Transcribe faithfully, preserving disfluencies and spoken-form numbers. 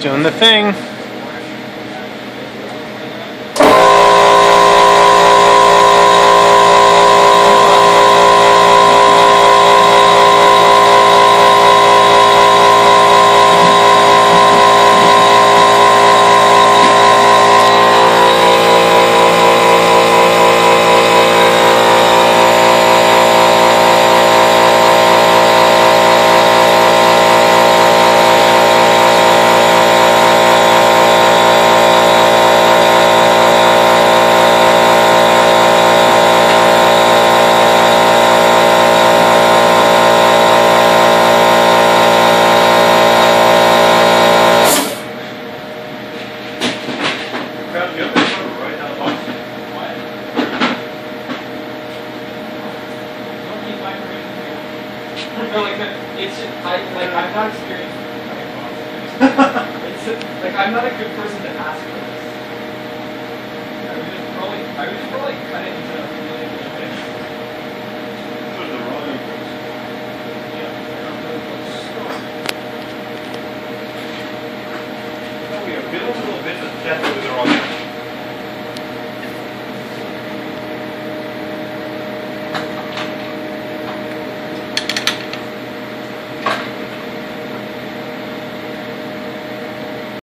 doing the thing. No, like, it's just, I, like, I'm not experienced. It's just, like, I'm not a good person to ask for this. I would just probably, I would just probably cut it into